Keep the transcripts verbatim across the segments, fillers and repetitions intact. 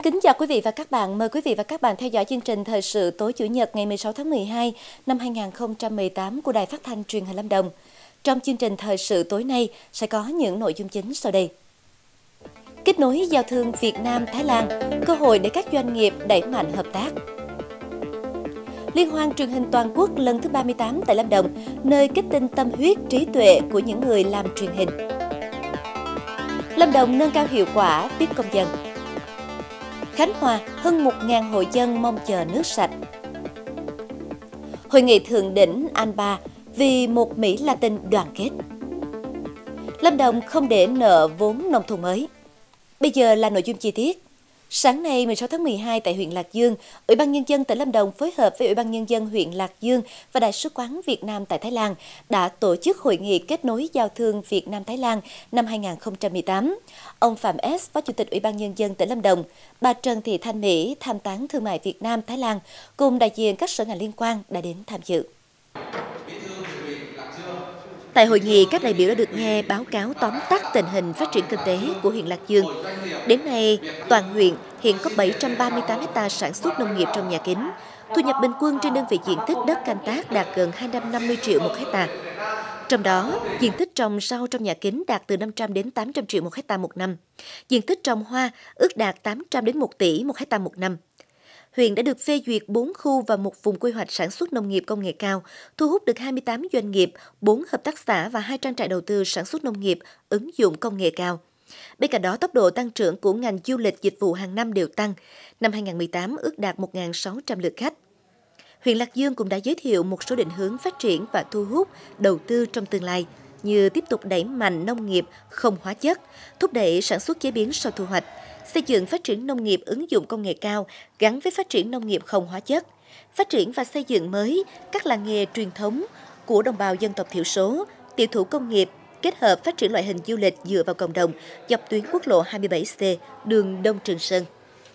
kính chào quý vị và các bạn. Mời quý vị và các bạn theo dõi chương trình Thời sự tối Chủ nhật ngày mười sáu tháng mười hai năm hai nghìn không trăm mười tám của Đài Phát thanh Truyền hình Lâm Đồng. Trong chương trình Thời sự tối nay sẽ có những nội dung chính sau đây. Kết nối giao thương Việt Nam-Thái Lan, cơ hội để các doanh nghiệp đẩy mạnh hợp tác. Liên hoan truyền hình toàn quốc lần thứ ba mươi tám tại Lâm Đồng, nơi kết tinh tâm huyết trí tuệ của những người làm truyền hình. Lâm Đồng nâng cao hiệu quả tiếp công dân. Khánh Hòa, hơn một nghìn hộ dân mong chờ nước sạch. Hội nghị thượng đỉnh Alba vì một Mỹ Latin đoàn kết. Lâm Đồng không để nợ vốn nông thôn mới. Bây giờ là nội dung chi tiết. Sáng nay mười sáu tháng mười hai tại huyện Lạc Dương, Ủy ban Nhân dân tỉnh Lâm Đồng phối hợp với Ủy ban Nhân dân huyện Lạc Dương và Đại sứ quán Việt Nam tại Thái Lan đã tổ chức hội nghị kết nối giao thương Việt Nam-Thái Lan năm hai nghìn không trăm mười tám. Ông Phạm S, Phó Chủ tịch Ủy ban Nhân dân tỉnh Lâm Đồng, bà Trần Thị Thanh Mỹ, tham tán thương mại Việt Nam-Thái Lan cùng đại diện các sở ngành liên quan đã đến tham dự. Tại hội nghị, các đại biểu đã được nghe báo cáo tóm tắt tình hình phát triển kinh tế của huyện Lạc Dương. Đến nay, toàn huyện hiện có bảy trăm ba mươi tám ha sản xuất nông nghiệp trong nhà kính. Thu nhập bình quân trên đơn vị diện tích đất canh tác đạt gần hai trăm năm mươi triệu một ha. Trong đó, diện tích trồng rau trong nhà kính đạt từ năm trăm đến tám trăm triệu một ha một năm. Diện tích trồng hoa ước đạt tám trăm đến một tỷ một ha một năm. Huyện đã được phê duyệt bốn khu và một vùng quy hoạch sản xuất nông nghiệp công nghệ cao, thu hút được hai mươi tám doanh nghiệp, bốn hợp tác xã và hai trang trại đầu tư sản xuất nông nghiệp ứng dụng công nghệ cao. Bên cạnh đó, tốc độ tăng trưởng của ngành du lịch dịch vụ hàng năm đều tăng. Năm hai nghìn không trăm mười tám ước đạt một nghìn sáu trăm lượt khách. Huyện Lạc Dương cũng đã giới thiệu một số định hướng phát triển và thu hút đầu tư trong tương lai, như tiếp tục đẩy mạnh nông nghiệp không hóa chất, thúc đẩy sản xuất chế biến sau thu hoạch, xây dựng phát triển nông nghiệp ứng dụng công nghệ cao gắn với phát triển nông nghiệp không hóa chất, phát triển và xây dựng mới các làng nghề truyền thống của đồng bào dân tộc thiểu số, tiểu thủ công nghiệp, kết hợp phát triển loại hình du lịch dựa vào cộng đồng dọc tuyến quốc lộ hai mươi bảy C, đường Đông Trường Sơn.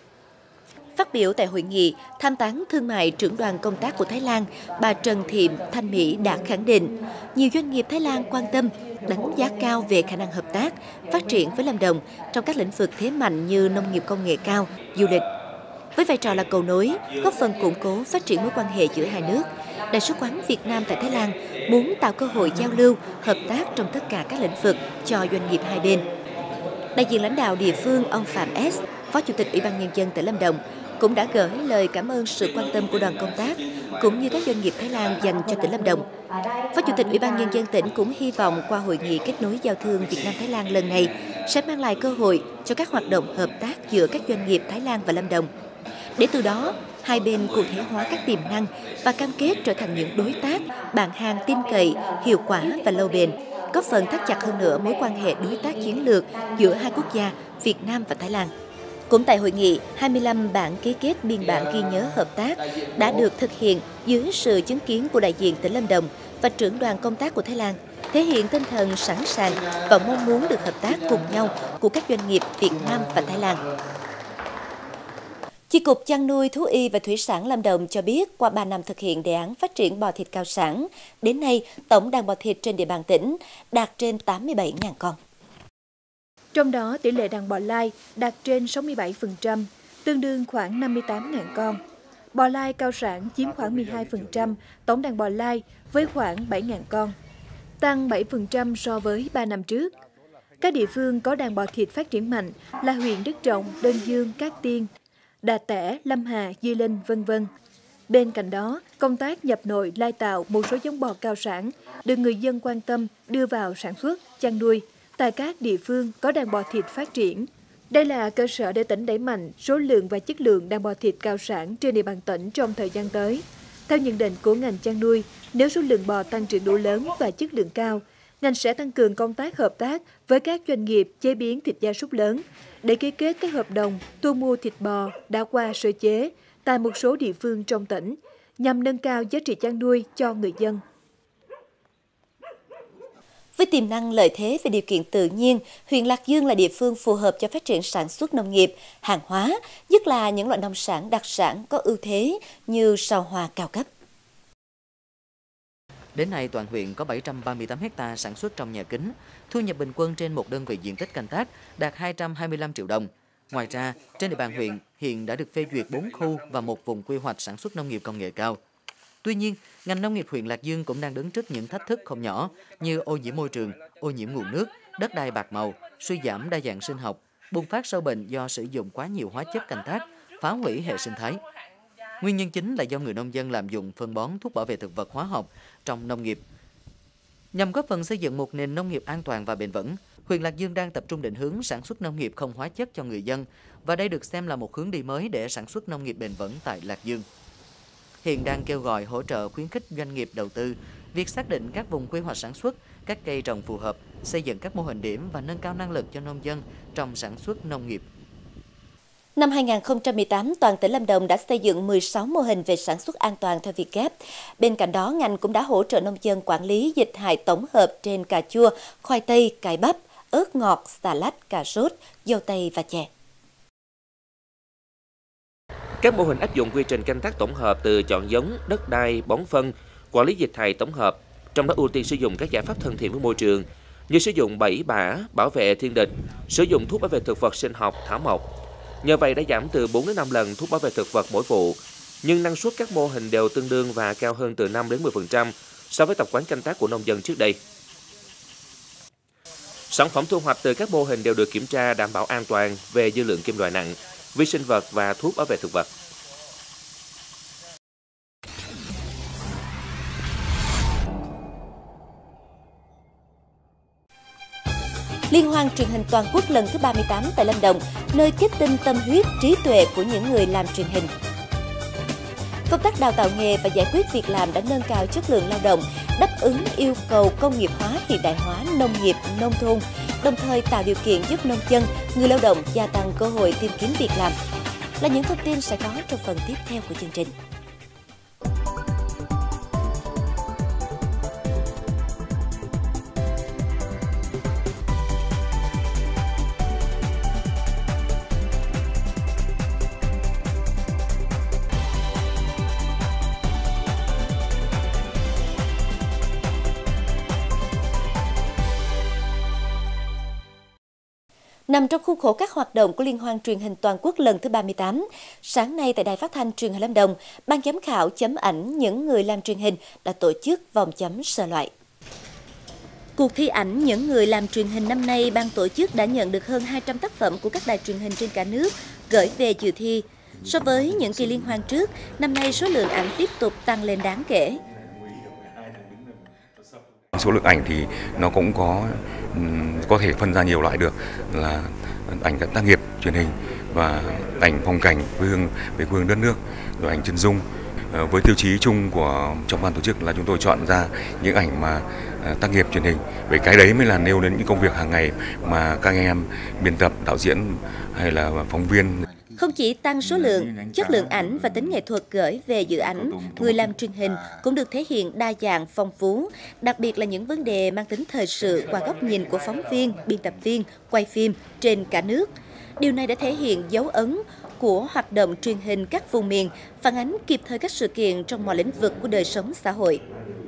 Phát biểu tại hội nghị, tham tán thương mại trưởng đoàn công tác của Thái Lan, bà Trần Thị Thanh Mỹ đã khẳng định, nhiều doanh nghiệp Thái Lan quan tâm, đánh giá cao về khả năng hợp tác, phát triển với Lâm Đồng trong các lĩnh vực thế mạnh như nông nghiệp công nghệ cao, du lịch. Với vai trò là cầu nối, góp phần củng cố phát triển mối quan hệ giữa hai nước, Đại sứ quán Việt Nam tại Thái Lan muốn tạo cơ hội giao lưu, hợp tác trong tất cả các lĩnh vực cho doanh nghiệp hai bên. Đại diện lãnh đạo địa phương ông Phạm S, Phó Chủ tịch Ủy ban Nhân dân tỉnh Lâm Đồng, cũng đã gửi lời cảm ơn sự quan tâm của đoàn công tác, cũng như các doanh nghiệp Thái Lan dành cho tỉnh Lâm Đồng. Phó Chủ tịch Ủy ban Nhân dân tỉnh cũng hy vọng qua hội nghị kết nối giao thương Việt Nam-Thái Lan lần này sẽ mang lại cơ hội cho các hoạt động hợp tác giữa các doanh nghiệp Thái Lan và Lâm Đồng. Để từ đó, hai bên cụ thể hóa các tiềm năng và cam kết trở thành những đối tác, bạn hàng tin cậy, hiệu quả và lâu bền, góp phần thắt chặt hơn nữa mối quan hệ đối tác chiến lược giữa hai quốc gia Việt Nam và Thái Lan. Cũng tại hội nghị, hai mươi lăm bản ký kết biên bản ghi nhớ hợp tác đã được thực hiện dưới sự chứng kiến của đại diện tỉnh Lâm Đồng và trưởng đoàn công tác của Thái Lan, thể hiện tinh thần sẵn sàng và mong muốn được hợp tác cùng nhau của các doanh nghiệp Việt Nam và Thái Lan. Chi cục chăn nuôi, thú y và thủy sản Lâm Đồng cho biết qua ba năm thực hiện đề án phát triển bò thịt cao sản, đến nay tổng đàn bò thịt trên địa bàn tỉnh đạt trên tám mươi bảy nghìn con. Trong đó, tỷ lệ đàn bò lai đạt trên sáu mươi bảy phần trăm, tương đương khoảng năm mươi tám nghìn con. Bò lai cao sản chiếm khoảng mười hai phần trăm tổng đàn bò lai với khoảng bảy nghìn con, tăng bảy phần trăm so với ba năm trước. Các địa phương có đàn bò thịt phát triển mạnh là huyện Đức Trọng, Đơn Dương, Cát Tiên, Đà Tẻ, Lâm Hà, Di Linh, vân vân. Bên cạnh đó, công tác nhập nội lai tạo một số giống bò cao sản được người dân quan tâm đưa vào sản xuất, chăn nuôi tại các địa phương có đàn bò thịt phát triển. Đây là cơ sở để tỉnh đẩy mạnh số lượng và chất lượng đàn bò thịt cao sản trên địa bàn tỉnh trong thời gian tới. Theo nhận định của ngành chăn nuôi, nếu số lượng bò tăng trưởng đủ lớn và chất lượng cao, ngành sẽ tăng cường công tác hợp tác với các doanh nghiệp chế biến thịt gia súc lớn để ký kết các hợp đồng thu mua thịt bò đã qua sơ chế tại một số địa phương trong tỉnh, nhằm nâng cao giá trị chăn nuôi cho người dân. Với tiềm năng lợi thế về điều kiện tự nhiên, huyện Lạc Dương là địa phương phù hợp cho phát triển sản xuất nông nghiệp, hàng hóa, nhất là những loại nông sản đặc sản có ưu thế như sao hoa cao cấp. Đến nay, toàn huyện có bảy trăm ba mươi tám ha sản xuất trong nhà kính, thu nhập bình quân trên một đơn vị diện tích canh tác đạt hai trăm hai mươi lăm triệu đồng. Ngoài ra, trên địa bàn huyện hiện đã được phê duyệt bốn khu và một vùng quy hoạch sản xuất nông nghiệp công nghệ cao. Tuy nhiên, ngành nông nghiệp huyện Lạc Dương cũng đang đứng trước những thách thức không nhỏ như ô nhiễm môi trường, ô nhiễm nguồn nước, đất đai bạc màu, suy giảm đa dạng sinh học, bùng phát sâu bệnh do sử dụng quá nhiều hóa chất canh tác, phá hủy hệ sinh thái. Nguyên nhân chính là do người nông dân lạm dụng phân bón, thuốc bảo vệ thực vật hóa học trong nông nghiệp. Nhằm góp phần xây dựng một nền nông nghiệp an toàn và bền vững, huyện Lạc Dương đang tập trung định hướng sản xuất nông nghiệp không hóa chất cho người dân, và đây được xem là một hướng đi mới để sản xuất nông nghiệp bền vững tại Lạc Dương. Hiện đang kêu gọi hỗ trợ khuyến khích doanh nghiệp đầu tư, việc xác định các vùng quy hoạch sản xuất, các cây trồng phù hợp, xây dựng các mô hình điểm và nâng cao năng lực cho nông dân trong sản xuất nông nghiệp. Năm hai nghìn không trăm mười tám, toàn tỉnh Lâm Đồng đã xây dựng mười sáu mô hình về sản xuất an toàn theo Việt Gáp. Bên cạnh đó, ngành cũng đã hỗ trợ nông dân quản lý dịch hại tổng hợp trên cà chua, khoai tây, cải bắp, ớt ngọt, xà lách, cà rốt, dâu tây và chè. Các mô hình áp dụng quy trình canh tác tổng hợp từ chọn giống, đất đai, bón phân, quản lý dịch hại tổng hợp, trong đó ưu tiên sử dụng các giải pháp thân thiện với môi trường như sử dụng bẫy bã, bảo vệ thiên địch, sử dụng thuốc bảo vệ thực vật sinh học, thảo mộc. Nhờ vậy đã giảm từ bốn đến năm lần thuốc bảo vệ thực vật mỗi vụ, nhưng năng suất các mô hình đều tương đương và cao hơn từ năm đến mười phần trăm so với tập quán canh tác của nông dân trước đây. Sản phẩm thu hoạch từ các mô hình đều được kiểm tra đảm bảo an toàn về dư lượng kim loại nặng, vi sinh vật và thuốc bảo vệ thực vật. Liên hoan truyền hình toàn quốc lần thứ ba mươi tám tại Lâm Đồng, nơi kết tinh tâm huyết, trí tuệ của những người làm truyền hình. Công tác đào tạo nghề và giải quyết việc làm đã nâng cao chất lượng lao động, đáp ứng yêu cầu công nghiệp hóa, hiện đại hóa nông nghiệp, nông thôn, đồng thời tạo điều kiện giúp nông dân, người lao động gia tăng cơ hội tìm kiếm việc làm. Là những thông tin sẽ có trong phần tiếp theo của chương trình. Nằm trong khuôn khổ các hoạt động của Liên hoan truyền hình toàn quốc lần thứ ba mươi tám, sáng nay tại Đài Phát thanh Truyền hình Lâm Đồng, ban giám khảo chấm ảnh những người làm truyền hình đã tổ chức vòng chấm sơ loại. Cuộc thi ảnh những người làm truyền hình năm nay, ban tổ chức đã nhận được hơn hai trăm tác phẩm của các đài truyền hình trên cả nước gửi về dự thi. So với những kỳ liên hoan trước, năm nay số lượng ảnh tiếp tục tăng lên đáng kể. Số lượng ảnh thì nó cũng có có thể phân ra nhiều loại được, là ảnh tác nghiệp truyền hình và ảnh phong cảnh quê hương về quê hương đất nước, rồi ảnh chân dung. Với tiêu chí chung của trong ban tổ chức là chúng tôi chọn ra những ảnh mà tác nghiệp truyền hình, bởi cái đấy mới là nêu đến những công việc hàng ngày mà các em biên tập, đạo diễn hay là phóng viên. Không chỉ tăng số lượng, chất lượng ảnh và tính nghệ thuật gửi về dự ảnh, người làm truyền hình cũng được thể hiện đa dạng, phong phú, đặc biệt là những vấn đề mang tính thời sự qua góc nhìn của phóng viên, biên tập viên, quay phim trên cả nước. Điều này đã thể hiện dấu ấn của hoạt động truyền hình các vùng miền, phản ánh kịp thời các sự kiện trong mọi lĩnh vực của đời sống xã hội.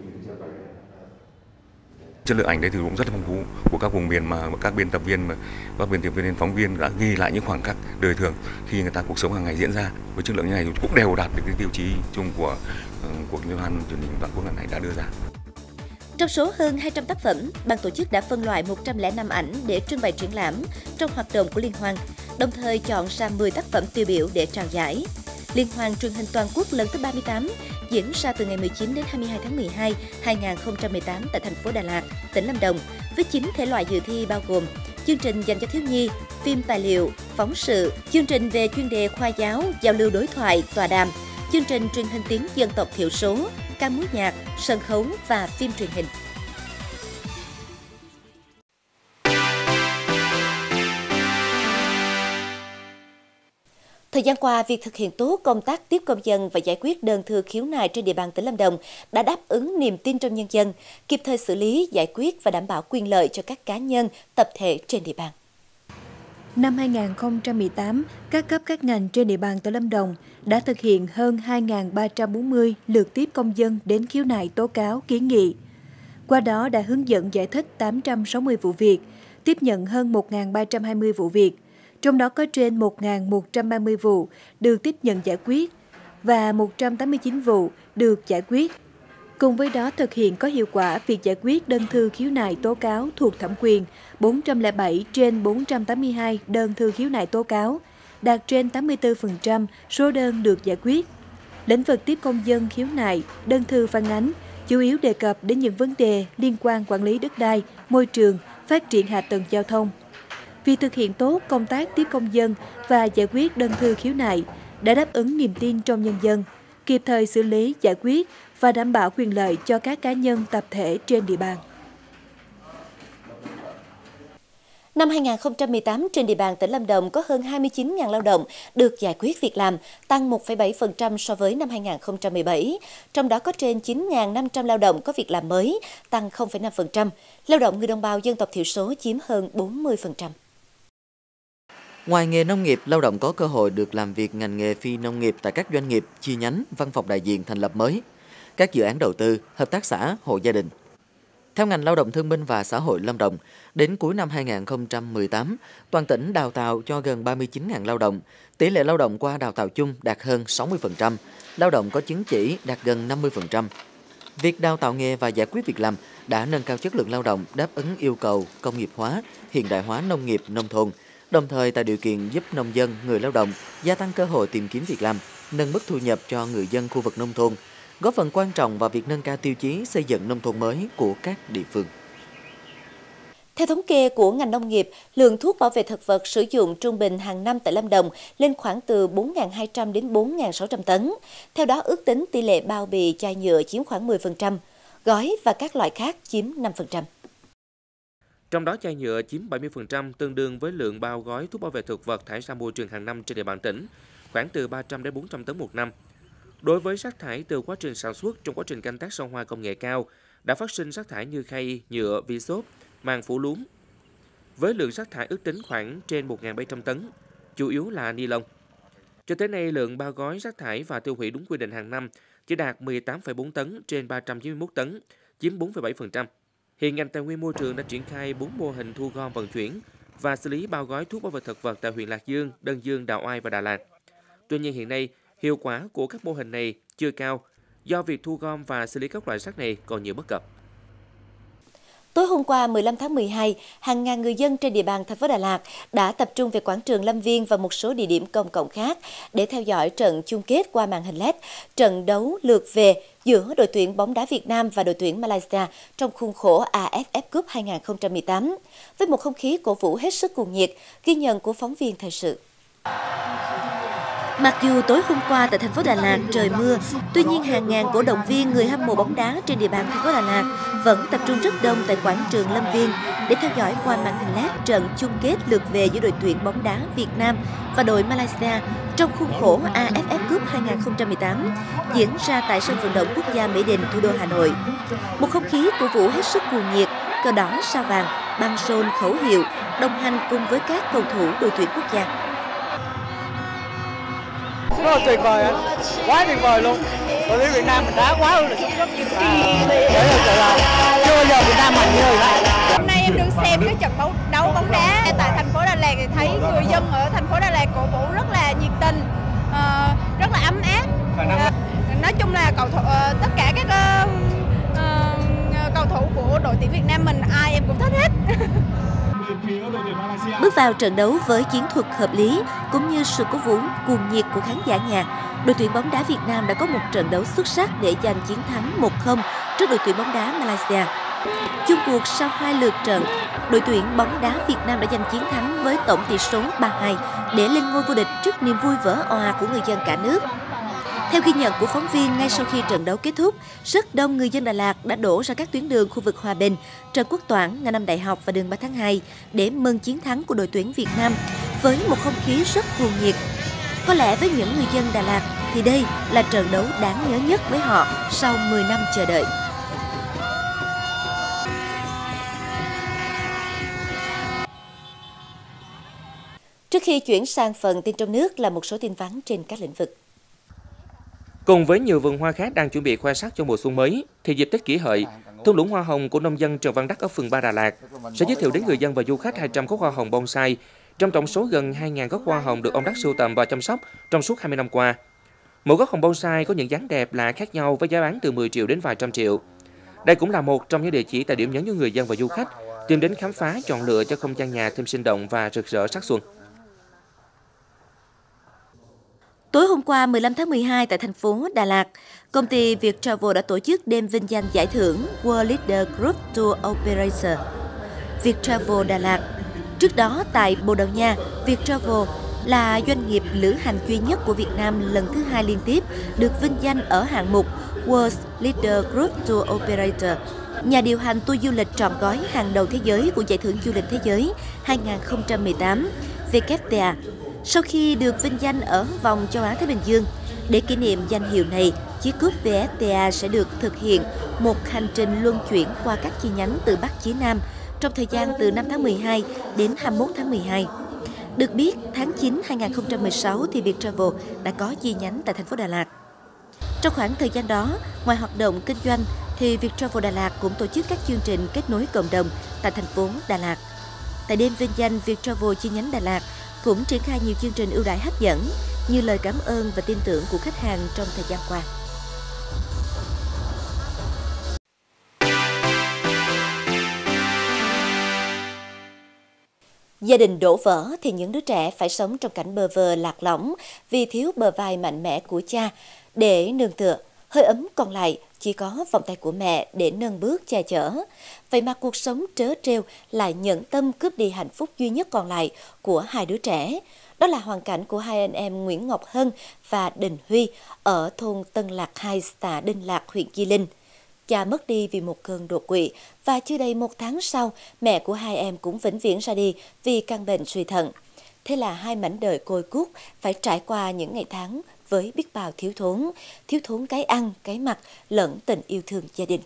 Chất lượng ảnh đây thì cũng rất là phong phú của các vùng miền, mà các biên tập viên, mà các biên tập viên, phóng viên đã ghi lại những khoảnh khắc đời thường khi người ta cuộc sống hàng ngày diễn ra. Với chất lượng như này thì cũng đều đạt được cái tiêu chí chung của cuộc liên hoan truyền hình toàn quốc lần này đã đưa ra. Trong số hơn hai trăm tác phẩm, ban tổ chức đã phân loại một trăm lẻ năm ảnh để trưng bày triển lãm trong hoạt động của liên hoan, đồng thời chọn ra mười tác phẩm tiêu biểu để trao giải. Liên hoan truyền hình toàn quốc lần thứ ba mươi tám diễn ra từ ngày mười chín đến hai mươi hai tháng mười hai năm hai nghìn không trăm mười tám tại thành phố Đà Lạt, tỉnh Lâm Đồng, với chín thể loại dự thi bao gồm chương trình dành cho thiếu nhi, phim tài liệu, phóng sự, chương trình về chuyên đề khoa giáo, giao lưu đối thoại, tọa đàm, chương trình truyền hình tiếng dân tộc thiểu số, ca múa nhạc, sân khấu và phim truyền hình. Thời gian qua, việc thực hiện tốt công tác tiếp công dân và giải quyết đơn thư khiếu nại trên địa bàn tỉnh Lâm Đồng đã đáp ứng niềm tin trong nhân dân, kịp thời xử lý, giải quyết và đảm bảo quyền lợi cho các cá nhân, tập thể trên địa bàn. Năm hai nghìn không trăm mười tám, các cấp các ngành trên địa bàn tỉnh Lâm Đồng đã thực hiện hơn hai nghìn ba trăm bốn mươi lượt tiếp công dân đến khiếu nại tố cáo kiến nghị. Qua đó đã hướng dẫn giải thích tám trăm sáu mươi vụ việc, tiếp nhận hơn một nghìn ba trăm hai mươi vụ việc, trong đó có trên một nghìn một trăm ba mươi vụ được tiếp nhận giải quyết và một trăm tám mươi chín vụ được giải quyết. Cùng với đó thực hiện có hiệu quả việc giải quyết đơn thư khiếu nại tố cáo thuộc thẩm quyền bốn trăm lẻ bảy trên bốn trăm tám mươi hai đơn thư khiếu nại tố cáo, đạt trên tám mươi tư phần trăm số đơn được giải quyết. Lĩnh vực tiếp công dân khiếu nại, đơn thư phản ánh chủ yếu đề cập đến những vấn đề liên quan quản lý đất đai, môi trường, phát triển hạ tầng giao thông. Vì thực hiện tốt công tác tiếp công dân và giải quyết đơn thư khiếu nại đã đáp ứng niềm tin trong nhân dân, kịp thời xử lý, giải quyết và đảm bảo quyền lợi cho các cá nhân, tập thể trên địa bàn. Năm hai nghìn không trăm mười tám, trên địa bàn tỉnh Lâm Đồng có hơn hai mươi chín nghìn lao động được giải quyết việc làm, tăng một phẩy bảy phần trăm so với năm hai nghìn không trăm mười bảy. Trong đó có trên chín nghìn năm trăm lao động có việc làm mới, tăng không phẩy năm phần trăm. Lao động người đồng bào dân tộc thiểu số chiếm hơn bốn mươi phần trăm. Ngoài nghề nông nghiệp, lao động có cơ hội được làm việc ngành nghề phi nông nghiệp tại các doanh nghiệp, chi nhánh, văn phòng đại diện thành lập mới, các dự án đầu tư, hợp tác xã, hộ gia đình. Theo ngành Lao động Thương binh và Xã hội Lâm Đồng, đến cuối năm hai nghìn không trăm mười tám, toàn tỉnh đào tạo cho gần ba mươi chín nghìn lao động, tỷ lệ lao động qua đào tạo chung đạt hơn sáu mươi phần trăm, lao động có chứng chỉ đạt gần năm mươi phần trăm. Việc đào tạo nghề và giải quyết việc làm đã nâng cao chất lượng lao động, đáp ứng yêu cầu công nghiệp hóa, hiện đại hóa nông nghiệp, nông thôn, đồng thời tạo điều kiện giúp nông dân, người lao động gia tăng cơ hội tìm kiếm việc làm, nâng mức thu nhập cho người dân khu vực nông thôn, góp phần quan trọng vào việc nâng cao tiêu chí xây dựng nông thôn mới của các địa phương. Theo thống kê của ngành nông nghiệp, lượng thuốc bảo vệ thực vật sử dụng trung bình hàng năm tại Lâm Đồng lên khoảng từ bốn nghìn hai trăm đến bốn nghìn sáu trăm tấn. Theo đó, ước tính tỷ lệ bao bì chai nhựa chiếm khoảng mười phần trăm, gói và các loại khác chiếm năm phần trăm. Trong đó chai nhựa chiếm bảy mươi phần trăm, tương đương với lượng bao gói thuốc bảo vệ thực vật thải ra môi trường hàng năm trên địa bàn tỉnh, khoảng từ ba trăm đến bốn trăm tấn một năm. Đối với rác thải từ quá trình sản xuất trong quá trình canh tác son hoa công nghệ cao, đã phát sinh rác thải như khay, nhựa, vi xốp, màng phủ lúm. Với lượng rác thải ước tính khoảng trên một nghìn bảy trăm tấn, chủ yếu là ni lông. Cho tới nay, lượng bao gói rác thải và tiêu hủy đúng quy định hàng năm chỉ đạt mười tám phẩy bốn tấn trên ba trăm chín mươi mốt tấn, chiếm bốn phẩy bảy phần trăm. Hiện ngành tài nguyên môi trường đã triển khai bốn mô hình thu gom, vận chuyển và xử lý bao gói thuốc bảo vệ thực vật tại huyện Lạc Dương, Đơn Dương, Đào Oai và Đà Lạt. Tuy nhiên hiện nay, hiệu quả của các mô hình này chưa cao do việc thu gom và xử lý các loại rác này còn nhiều bất cập. Tối hôm qua mười lăm tháng mười hai, hàng ngàn người dân trên địa bàn thành phố Đà Lạt đã tập trung về quảng trường Lâm Viên và một số địa điểm công cộng khác để theo dõi trận chung kết qua màn hình led, trận đấu lượt về giữa đội tuyển bóng đá Việt Nam và đội tuyển Malaysia trong khuôn khổ a ép ép Cup hai nghìn không trăm mười tám, với một không khí cổ vũ hết sức cuồng nhiệt, ghi nhận của phóng viên thời sự. Mặc dù tối hôm qua tại thành phố Đà Lạt trời mưa, tuy nhiên hàng ngàn cổ động viên người hâm mộ bóng đá trên địa bàn thành phố Đà Lạt vẫn tập trung rất đông tại quảng trường Lâm Viên để theo dõi qua màn hình led trận chung kết lượt về giữa đội tuyển bóng đá Việt Nam và đội Malaysia trong khuôn khổ a ép ép Cup hai nghìn không trăm mười tám diễn ra tại sân vận động quốc gia Mỹ Đình, thủ đô Hà Nội. Một không khí cổ vũ hết sức cuồng nhiệt, cờ đỏ sao vàng, băng rôn, khẩu hiệu đồng hành cùng với các cầu thủ đội tuyển quốc gia. Rất là tuyệt vời anh, quá tuyệt vời luôn. Đội tuyển Việt Nam mình đá quá là xuất sắc. Để thật sự là chưa bao giờ Việt Nam mạnh như vậy. Hôm nay em được xem cái trận đấu, đấu bóng đá tại thành phố Đà Lạt thì thấy người dân ở thành phố Đà Lạt cổ vũ rất là nhiệt tình, uh, rất là ấm áp. Uh, nói chung là cầu thủ, uh, tất cả các uh, uh, cầu thủ của đội tuyển Việt Nam mình ai em cũng thích hết. Bước vào trận đấu với chiến thuật hợp lý cũng như sự cổ vũ cuồng nhiệt của khán giả nhạc, đội tuyển bóng đá Việt Nam đã có một trận đấu xuất sắc để giành chiến thắng một không trước đội tuyển bóng đá Malaysia. Chung cuộc sau hai lượt trận, đội tuyển bóng đá Việt Nam đã giành chiến thắng với tổng tỷ số ba hai để lên ngôi vô địch trước niềm vui vỡ òa của người dân cả nước. Theo ghi nhận của phóng viên, ngay sau khi trận đấu kết thúc, rất đông người dân Đà Lạt đã đổ ra các tuyến đường khu vực Hòa Bình, Trần Quốc Toản, Nga Năm Đại học và đường ba tháng hai để mừng chiến thắng của đội tuyển Việt Nam với một không khí rất cuồng nhiệt. Có lẽ với những người dân Đà Lạt thì đây là trận đấu đáng nhớ nhất với họ sau mười năm chờ đợi. Trước khi chuyển sang phần tin trong nước là một số tin vắn trên các lĩnh vực. Cùng với nhiều vườn hoa khác đang chuẩn bị khoe sắc cho mùa xuân mới, thì dịp Tết Kỷ Hợi, thung lũng hoa hồng của nông dân Trần Văn Đắc ở phường ba Đà Lạt sẽ giới thiệu đến người dân và du khách hai trăm gốc hoa hồng bonsai trong tổng số gần hai nghìn gốc hoa hồng được ông Đắc sưu tầm và chăm sóc trong suốt hai mươi năm qua. Mỗi gốc hồng bonsai có những dáng đẹp lạ khác nhau với giá bán từ mười triệu đến vài trăm triệu. Đây cũng là một trong những địa chỉ tại điểm nhấn cho người dân và du khách tìm đến khám phá, chọn lựa cho không gian nhà thêm sinh động và rực rỡ sắc xuân. Tối hôm qua mười lăm tháng mười hai tại thành phố Đà Lạt, công ty Viettravel đã tổ chức đêm vinh danh giải thưởng World Leader Group Tour Operator Viettravel Đà Lạt. Trước đó tại Bồ Đào Nha, Viettravel là doanh nghiệp lữ hành duy nhất của Việt Nam lần thứ hai liên tiếp được vinh danh ở hạng mục World Leader Group Tour Operator, nhà điều hành tour du lịch trọn gói hàng đầu thế giới của Giải thưởng Du lịch Thế giới hai không một tám W T A. Sau khi được vinh danh ở vòng châu Á Thái Bình Dương, để kỷ niệm danh hiệu này, chiếc cúp vê ét tê a sẽ được thực hiện một hành trình luân chuyển qua các chi nhánh từ Bắc chí Nam trong thời gian từ năm tháng mười hai đến hai mươi mốt tháng mười hai. Được biết, tháng chín năm hai nghìn không trăm mười sáu thì Viettravel đã có chi nhánh tại thành phố Đà Lạt. Trong khoảng thời gian đó, ngoài hoạt động kinh doanh, thì Viettravel Đà Lạt cũng tổ chức các chương trình kết nối cộng đồng tại thành phố Đà Lạt. Tại đêm vinh danh, Viettravel chi nhánh Đà Lạt cũng triển khai nhiều chương trình ưu đãi hấp dẫn như lời cảm ơn và tin tưởng của khách hàng trong thời gian qua. Gia đình đổ vỡ thì những đứa trẻ phải sống trong cảnh bơ vơ lạc lõng vì thiếu bờ vai mạnh mẽ của cha để nương tựa. Hơi ấm còn lại chỉ có vòng tay của mẹ để nâng bước che chở. Vậy mà cuộc sống trớ trêu lại nhẫn tâm cướp đi hạnh phúc duy nhất còn lại của hai đứa trẻ. Đó là hoàn cảnh của hai anh em Nguyễn Ngọc Hân và Đình Huy ở thôn Tân Lạc hai, xã Đinh Lạc, huyện Di Linh. Cha mất đi vì một cơn đột quỵ và chưa đầy một tháng sau, mẹ của hai em cũng vĩnh viễn ra đi vì căn bệnh suy thận. Thế là hai mảnh đời côi cút phải trải qua những ngày tháng với biết bao thiếu thốn, thiếu thốn cái ăn, cái mặc lẫn tình yêu thương gia đình.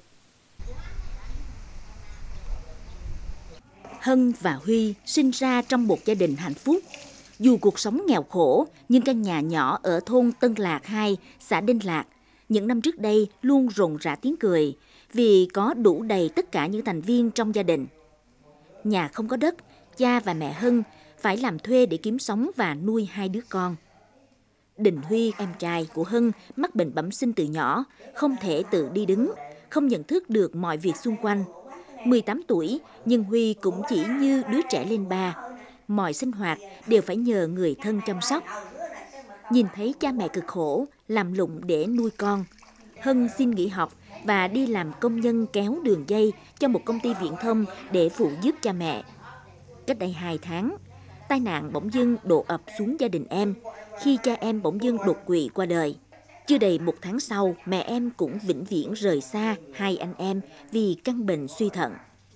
Hân và Huy sinh ra trong một gia đình hạnh phúc. Dù cuộc sống nghèo khổ, nhưng căn nhà nhỏ ở thôn Tân Lạc hai, xã Đinh Lạc, những năm trước đây luôn rộn rã tiếng cười vì có đủ đầy tất cả những thành viên trong gia đình. Nhà không có đất, cha và mẹ Hân phải làm thuê để kiếm sống và nuôi hai đứa con. Đình Huy, em trai của Hân, mắc bệnh bẩm sinh từ nhỏ, không thể tự đi đứng, không nhận thức được mọi việc xung quanh. mười tám tuổi, nhưng Huy cũng chỉ như đứa trẻ lên ba. Mọi sinh hoạt đều phải nhờ người thân chăm sóc. Nhìn thấy cha mẹ cực khổ, làm lụng để nuôi con, Hân xin nghỉ học và đi làm công nhân kéo đường dây cho một công ty viễn thông để phụ giúp cha mẹ. Cách đây hai tháng, tai nạn bỗng dưng đổ ập xuống gia đình em khi cha em bỗng dưng đột quỵ qua đời. Chưa đầy một tháng sau, mẹ em cũng vĩnh viễn rời xa hai anh em vì căn bệnh suy thận.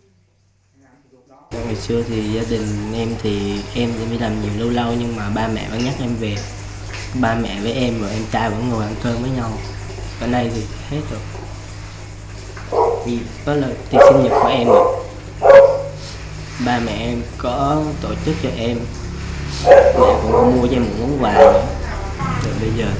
Ngày xưa thì gia đình em thì em thì đi làm nhiều lâu lâu nhưng mà ba mẹ vẫn nhắc em về. Ba mẹ với em và em trai vẫn ngồi ăn cơm với nhau. Ở đây thì hết rồi. Vì đó là tiệc sinh nhật của em rồi. Ba mẹ em có tổ chức cho em. Mẹ cũng có mua cho em một món quà nữa. Rồi bây giờ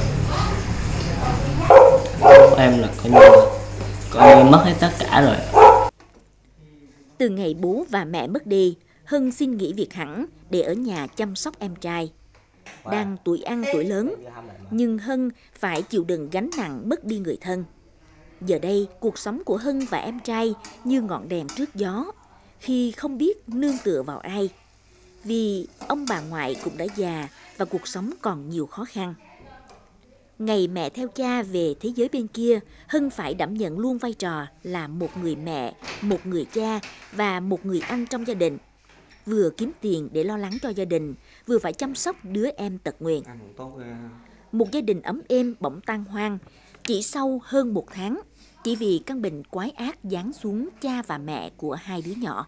của em là coi như, coi như mất hết tất cả rồi. Từ ngày bố và mẹ mất đi, Hân xin nghỉ việc hẳn để ở nhà chăm sóc em trai. Đang tuổi ăn tuổi lớn, nhưng Hân phải chịu đựng gánh nặng mất đi người thân. Giờ đây, cuộc sống của Hân và em trai như ngọn đèn trước gió, khi không biết nương tựa vào ai. Vì ông bà ngoại cũng đã già và cuộc sống còn nhiều khó khăn. Ngày mẹ theo cha về thế giới bên kia, Hân phải đảm nhận luôn vai trò là một người mẹ, một người cha và một người anh trong gia đình. Vừa kiếm tiền để lo lắng cho gia đình, vừa phải chăm sóc đứa em tật nguyền. Một gia đình ấm êm bỗng tan hoang, chỉ sau hơn một tháng, chỉ vì căn bệnh quái ác giáng xuống cha và mẹ của hai đứa nhỏ.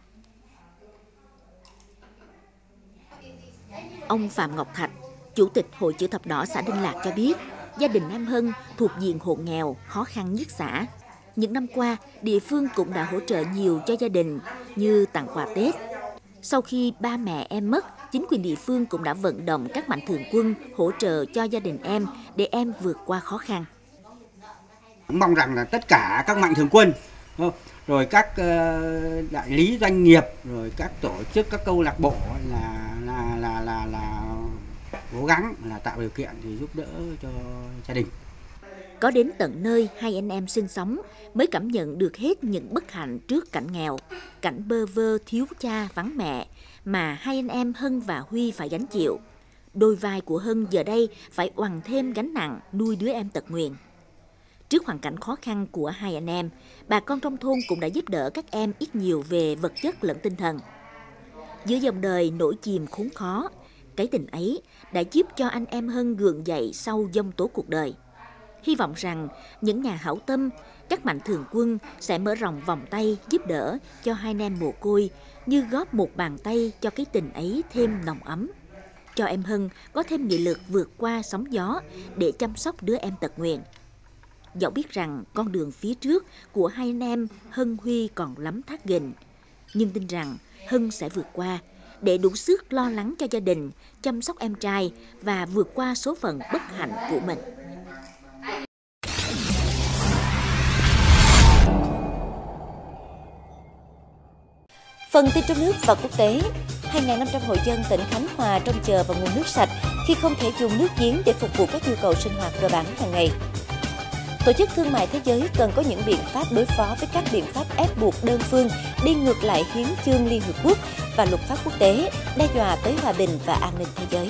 Ông Phạm Ngọc Thạch, Chủ tịch Hội Chữ Thập Đỏ xã Đinh Lạc cho biết, gia đình em Hân thuộc diện hộ nghèo, khó khăn nhất xã. Những năm qua, địa phương cũng đã hỗ trợ nhiều cho gia đình như tặng quà Tết. Sau khi ba mẹ em mất, chính quyền địa phương cũng đã vận động các mạnh thường quân hỗ trợ cho gia đình em để em vượt qua khó khăn. Mong rằng là tất cả các mạnh thường quân, rồi các đại lý doanh nghiệp, rồi các tổ chức, các câu lạc bộ là là cố gắng là tạo điều kiện thì giúp đỡ cho gia đình. Có đến tận nơi hai anh em sinh sống mới cảm nhận được hết những bất hạnh trước cảnh nghèo, cảnh bơ vơ thiếu cha vắng mẹ mà hai anh em Hân và Huy phải gánh chịu. Đôi vai của Hân giờ đây phải oằn thêm gánh nặng nuôi đứa em tật nguyền. Trước hoàn cảnh khó khăn của hai anh em, bà con trong thôn cũng đã giúp đỡ các em ít nhiều về vật chất lẫn tinh thần. Giữa dòng đời nổi chìm khốn khó, cái tình ấy đã giúp cho anh em Hân gượng dậy sau giông tố cuộc đời. Hy vọng rằng những nhà hảo tâm, các mạnh thường quân sẽ mở rộng vòng tay giúp đỡ cho hai anh em mồ côi như góp một bàn tay cho cái tình ấy thêm nồng ấm. Cho em Hân có thêm nghị lực vượt qua sóng gió để chăm sóc đứa em tật nguyền. Dẫu biết rằng con đường phía trước của hai anh em Hân Huy còn lắm thác ghềnh, nhưng tin rằng Hân sẽ vượt qua để đủ sức lo lắng cho gia đình, chăm sóc em trai và vượt qua số phận bất hạnh của mình. Phần tin trong nước và quốc tế, hai nghìn năm trăm hộ dân tỉnh Khánh Hòa trông chờ vào nguồn nước sạch khi không thể dùng nước giếng để phục vụ các nhu cầu sinh hoạt cơ bản hàng ngày. Tổ chức Thương mại Thế giới cần có những biện pháp đối phó với các biện pháp ép buộc đơn phương đi ngược lại hiến chương Liên Hợp Quốc và luật pháp quốc tế, đe dọa tới hòa bình và an ninh thế giới.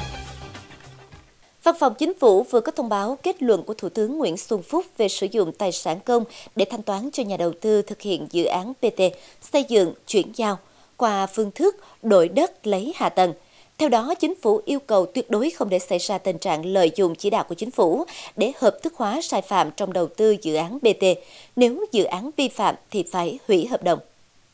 Văn phòng Chính phủ vừa có thông báo kết luận của Thủ tướng Nguyễn Xuân Phúc về sử dụng tài sản công để thanh toán cho nhà đầu tư thực hiện dự án pê tê xây dựng chuyển giao qua phương thức đổi đất lấy hạ tầng. Theo đó, Chính phủ yêu cầu tuyệt đối không để xảy ra tình trạng lợi dụng chỉ đạo của Chính phủ để hợp thức hóa sai phạm trong đầu tư dự án bê tê. Nếu dự án vi phạm thì phải hủy hợp đồng.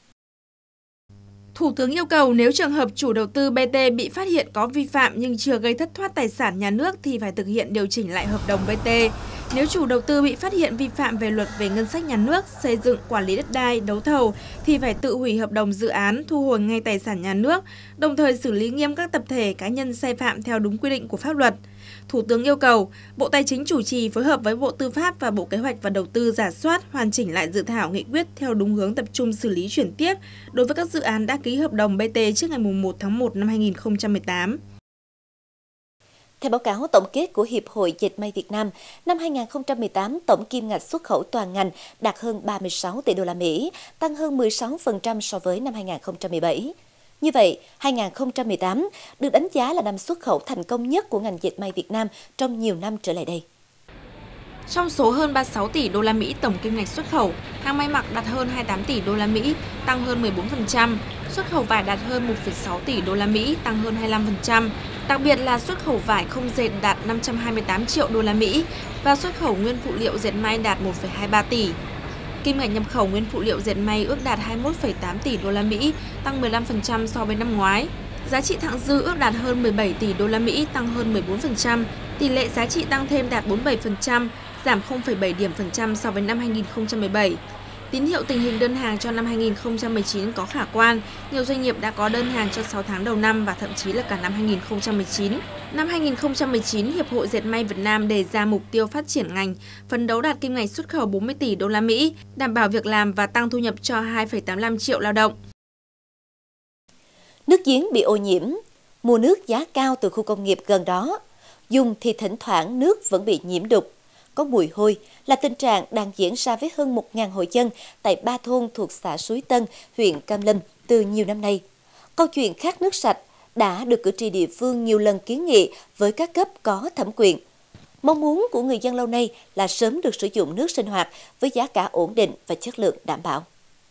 Thủ tướng yêu cầu nếu trường hợp chủ đầu tư bê tê bị phát hiện có vi phạm nhưng chưa gây thất thoát tài sản nhà nước thì phải thực hiện điều chỉnh lại hợp đồng bê tê. Nếu chủ đầu tư bị phát hiện vi phạm về luật về ngân sách nhà nước, xây dựng, quản lý đất đai, đấu thầu thì phải tự hủy hợp đồng dự án, thu hồi ngay tài sản nhà nước, đồng thời xử lý nghiêm các tập thể cá nhân sai phạm theo đúng quy định của pháp luật. Thủ tướng yêu cầu Bộ Tài chính chủ trì phối hợp với Bộ Tư pháp và Bộ Kế hoạch và Đầu tư rà soát, hoàn chỉnh lại dự thảo nghị quyết theo đúng hướng tập trung xử lý chuyển tiếp đối với các dự án đã ký hợp đồng bê tê trước ngày mùng một tháng một năm hai nghìn không trăm mười tám. Theo báo cáo tổng kết của Hiệp hội Dệt may Việt Nam, năm hai nghìn không trăm mười tám, tổng kim ngạch xuất khẩu toàn ngành đạt hơn ba mươi sáu tỷ đô la Mỹ, tăng hơn mười sáu phần trăm so với năm hai nghìn không trăm mười bảy. Như vậy, hai nghìn không trăm mười tám được đánh giá là năm xuất khẩu thành công nhất của ngành dệt may Việt Nam trong nhiều năm trở lại đây. Trong số hơn ba mươi sáu tỷ đô la Mỹ tổng kim ngạch xuất khẩu, hàng may mặc đạt hơn hai mươi tám tỷ đô la Mỹ, tăng hơn mười bốn phần trăm, xuất khẩu vải đạt hơn một phẩy sáu tỷ đô la Mỹ, tăng hơn hai mươi lăm phần trăm. Đặc biệt là xuất khẩu vải không dệt đạt năm trăm hai mươi tám triệu đô la Mỹ và xuất khẩu nguyên phụ liệu dệt may đạt một phẩy hai mươi ba tỷ. Kim ngạch nhập khẩu nguyên phụ liệu dệt may ước đạt hai mươi mốt phẩy tám tỷ đô la Mỹ, tăng mười lăm phần trăm so với năm ngoái. Giá trị thặng dư ước đạt hơn mười bảy tỷ đô la Mỹ, tăng hơn mười bốn phần trăm. Tỷ lệ giá trị tăng thêm đạt bốn mươi bảy phần trăm, giảm không phẩy bảy điểm phần trăm so với năm hai nghìn không trăm mười bảy. Tín hiệu tình hình đơn hàng cho năm hai nghìn không trăm mười chín có khả quan, nhiều doanh nghiệp đã có đơn hàng cho sáu tháng đầu năm và thậm chí là cả năm hai nghìn không trăm mười chín. Năm hai nghìn không trăm mười chín, Hiệp hội Dệt may Việt Nam đề ra mục tiêu phát triển ngành, phấn đấu đạt kim ngạch xuất khẩu bốn mươi tỷ đô la Mỹ, đảm bảo việc làm và tăng thu nhập cho hai phẩy tám mươi lăm triệu lao động. Nước giếng bị ô nhiễm, mua nước giá cao từ khu công nghiệp gần đó, dùng thì thỉnh thoảng nước vẫn bị nhiễm đục. Có mùi hôi là tình trạng đang diễn ra với hơn một nghìn hộ dân tại ba thôn thuộc xã Suối Tân, huyện Cam Lâm từ nhiều năm nay. Câu chuyện khát nước sạch đã được cử tri địa phương nhiều lần kiến nghị với các cấp có thẩm quyền. Mong muốn của người dân lâu nay là sớm được sử dụng nước sinh hoạt với giá cả ổn định và chất lượng đảm bảo.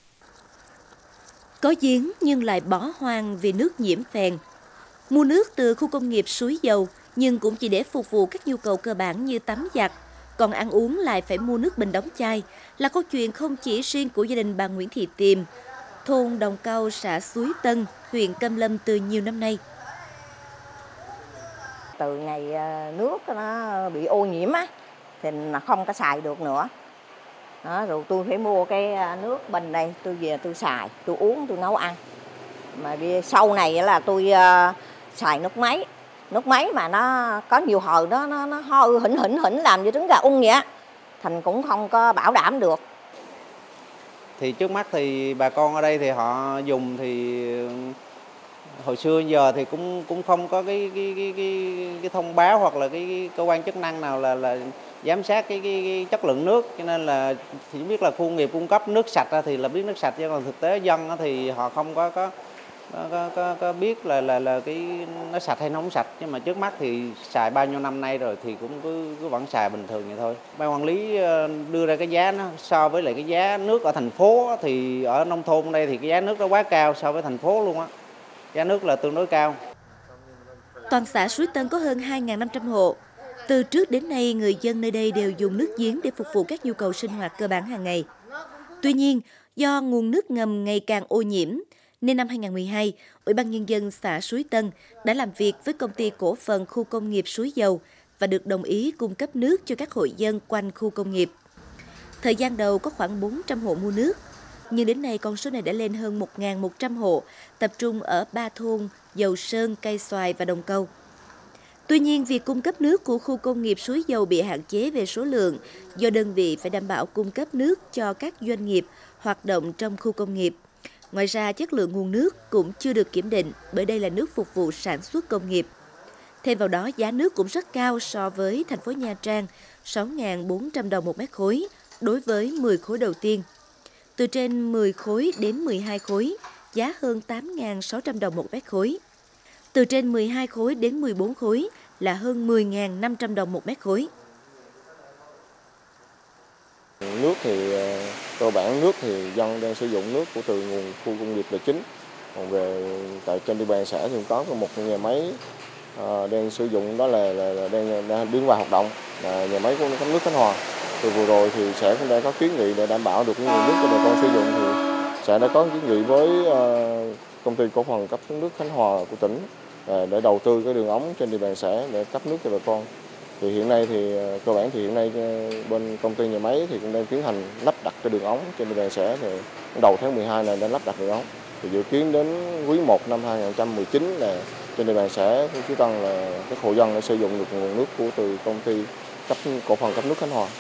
Có giếng nhưng lại bỏ hoang vì nước nhiễm phèn. Mua nước từ khu công nghiệp Suối Dầu nhưng cũng chỉ để phục vụ các nhu cầu cơ bản như tắm giặt, còn ăn uống lại phải mua nước bình đóng chai là câu chuyện không chỉ riêng của gia đình bà Nguyễn Thị Tiềm, thôn Đồng Cao, xã Suối Tân, huyện Cam Lâm từ nhiều năm nay. Từ ngày nước nó bị ô nhiễm á, thì không có xài được nữa. Đó, rồi tôi phải mua cái nước bình này, tôi về tôi xài, tôi uống, tôi nấu ăn. Mà đi, sau này là tôi uh, xài nước máy. Nước máy mà nó có nhiều hồi đó nó nó ho hỉnh hỉnh hỉnh làm như trứng gà ung vậy á, thành cũng không có bảo đảm được. Thì trước mắt thì bà con ở đây thì họ dùng thì Hồi xưa giờ thì cũng cũng không có cái cái cái cái, cái thông báo hoặc là cái, cái cơ quan chức năng nào là là giám sát cái, cái, cái chất lượng nước, cho nên là chỉ biết là khu công nghiệp cung cấp nước sạch ra thì là biết nước sạch, chứ còn thực tế dân thì họ không có có có, có, có biết là là là cái nó sạch hay nó không sạch. Nhưng mà trước mắt thì xài bao nhiêu năm nay rồi thì cũng cứ, cứ vẫn xài bình thường vậy thôi. Ban quản lý đưa ra cái giá nó so với lại cái giá nước ở thành phố, thì ở nông thôn đây thì cái giá nước nó quá cao so với thành phố luôn á. Giá nước là tương đối cao. Toàn xã Suối Tân có hơn hai nghìn năm trăm hộ. Từ trước đến nay, người dân nơi đây đều dùng nước giếng để phục vụ các nhu cầu sinh hoạt cơ bản hàng ngày. Tuy nhiên, do nguồn nước ngầm ngày càng ô nhiễm, nên năm hai nghìn không trăm mười hai, Ủy ban Nhân dân xã Suối Tân đã làm việc với công ty cổ phần khu công nghiệp Suối Dầu và được đồng ý cung cấp nước cho các hộ dân quanh khu công nghiệp. Thời gian đầu có khoảng bốn trăm hộ mua nước, nhưng đến nay con số này đã lên hơn một nghìn một trăm hộ, tập trung ở ba thôn Dầu Sơn, Cây Xoài và Đồng Câu. Tuy nhiên, việc cung cấp nước của khu công nghiệp Suối Dầu bị hạn chế về số lượng do đơn vị phải đảm bảo cung cấp nước cho các doanh nghiệp hoạt động trong khu công nghiệp. Ngoài ra, chất lượng nguồn nước cũng chưa được kiểm định bởi đây là nước phục vụ sản xuất công nghiệp. Thêm vào đó, giá nước cũng rất cao so với thành phố Nha Trang, sáu nghìn bốn trăm đồng một mét khối đối với mười khối đầu tiên. Từ trên mười khối đến mười hai khối, giá hơn tám nghìn sáu trăm đồng một mét khối. Từ trên mười hai khối đến mười bốn khối là hơn mười nghìn năm trăm đồng một mét khối. Nước thì cơ bản nước thì dân đang sử dụng nước của từ nguồn khu công nghiệp là chính. Còn về tại trên địa bàn xã thì có một nhà máy à, đang sử dụng, đó là, là, là đang, đang đứng vào hoạt động, là nhà máy của nước Khánh Hòa. Từ vừa rồi thì xã cũng đã có kiến nghị để đảm bảo được cái nguồn nước cho bà con sử dụng, thì xã đã có kiến nghị với uh, công ty cổ phần cấp nước Khánh Hòa của tỉnh uh, để đầu tư cái đường ống trên địa bàn xã để cấp nước cho bà con. Thì hiện nay thì uh, cơ bản thì hiện nay uh, bên công ty nhà máy thì cũng đang tiến hành lắp đặt cái đường ống trên địa bàn xã, thì đầu tháng mười hai này đã lắp đặt đường ống. Thì dự kiến đến quý một năm hai nghìn không trăm mười chín là trên địa bàn xã của Suối Tân là các hộ dân đã sử dụng được nguồn nước của từ công ty cấp cổ phần cấp nước Khánh Hòa.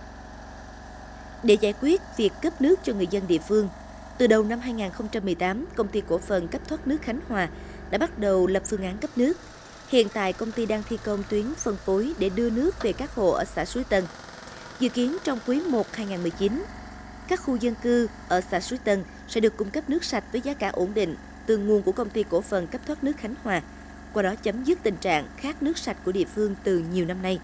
Để giải quyết việc cấp nước cho người dân địa phương, từ đầu năm hai nghìn không trăm mười tám, công ty cổ phần cấp thoát nước Khánh Hòa đã bắt đầu lập phương án cấp nước. Hiện tại, công ty đang thi công tuyến phân phối để đưa nước về các hộ ở xã Suối Tân. Dự kiến trong quý một hai nghìn không trăm mười chín, các khu dân cư ở xã Suối Tân sẽ được cung cấp nước sạch với giá cả ổn định từ nguồn của công ty cổ phần cấp thoát nước Khánh Hòa, qua đó chấm dứt tình trạng khát nước sạch của địa phương từ nhiều năm nay.